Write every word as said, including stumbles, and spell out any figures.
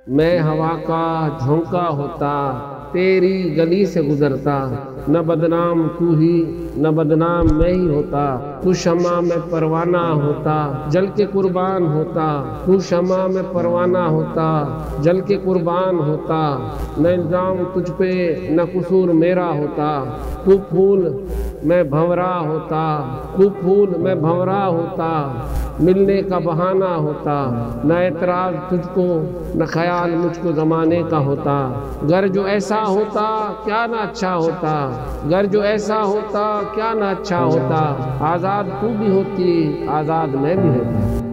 मैं हवा का झोंका होता, तेरी गली से गुजरता, न बदनाम तू ही न बदनाम मैं ही होता। तू शमा में परवाना होता, जल के कुर्बान होता। तू शमा में परवाना होता, जल के कुर्बान होता। न इल्जाम तुझ पे न कसूर मेरा होता। तू फूल मैं भंवरा होता, तू फूल मैं भंवरा होता। मिलने का बहाना होता, न एतराज तुझको न ख्याल मुझको ज़माने का होता। गर जो ऐसा होता क्या ना अच्छा होता, गर जो ऐसा होता क्या ना अच्छा होता। आज़ाद तू भी होती, आज़ाद मैं भी होता।